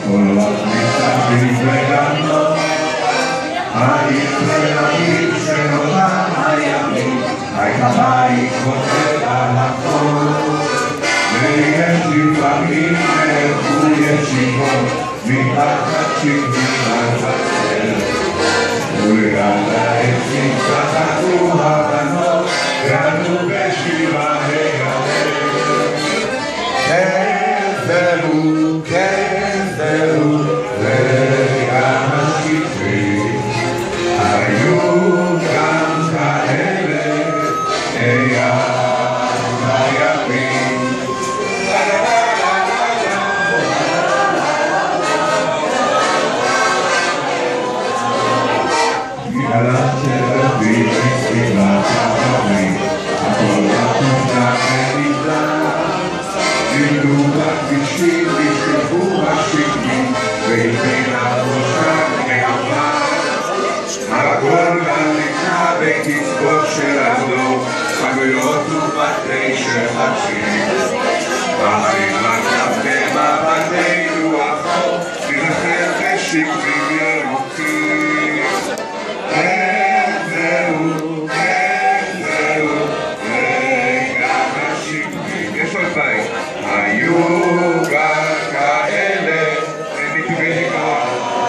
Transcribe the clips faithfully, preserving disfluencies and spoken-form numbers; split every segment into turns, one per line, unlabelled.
כל המסביב לגמרי, העיר תל אביב של אותם הימים, הייתה בית כותב על הכל, ויש לפעמים נערכו ישיבות, מתחת שקמים על חצר, וליד העצים צחקו הבנות, ועלו בשירה הגדר. כן זהו, כן זהו, וגם השקרים, היו גם כאלה, ים הימים. גלת תל אביב בסביבת החברים, הכל רצה ונבלה, גילו בכבישים, נשכבו השקמים, והתחילה ראשה גאווה. הכל גם נקנה בקצוות של הדור, חנויות ובתי שחשים. בחברת קפה בבתינו החור, נלחם בשקמים ירוקים. כן זהו, כן זהו, וגם השקמים. יש עוד בית. היו גם כאלה, נתיבי נקרא.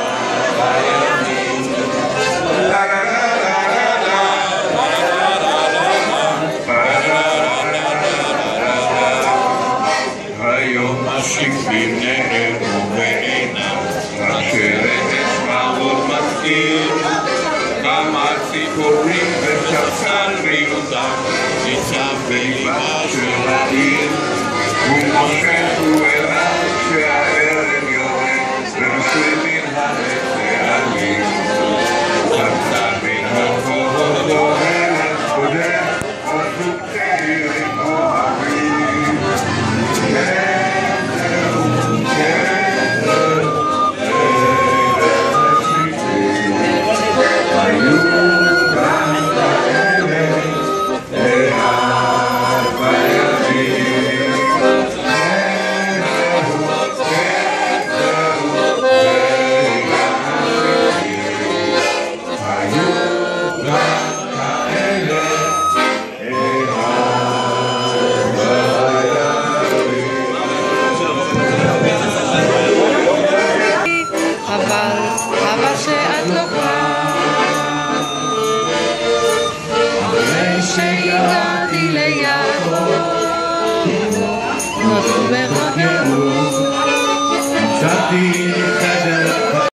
היום השקמים נעלמו ואינם, רק שרקש מאוד מזכיר, כמה ציפורים וספסל מיותר, ניצב בליבה של העיר, ומושך הוא אליו שהערב יורד, ונושא מן הרצאלים, צמצם מן הרחובות אוהל בודק, עוד זוג צעירים אוהבים. כן זהו, כן זהו, היו גם כאלה, לאט בימים. כן זהו, כן זהו, וגם השקמים, היו גם כאלה,
אבל אבא שאת לא כאן, אחרי שהגעתי ליעקב, נולדו בחברות,
מצאתי חדר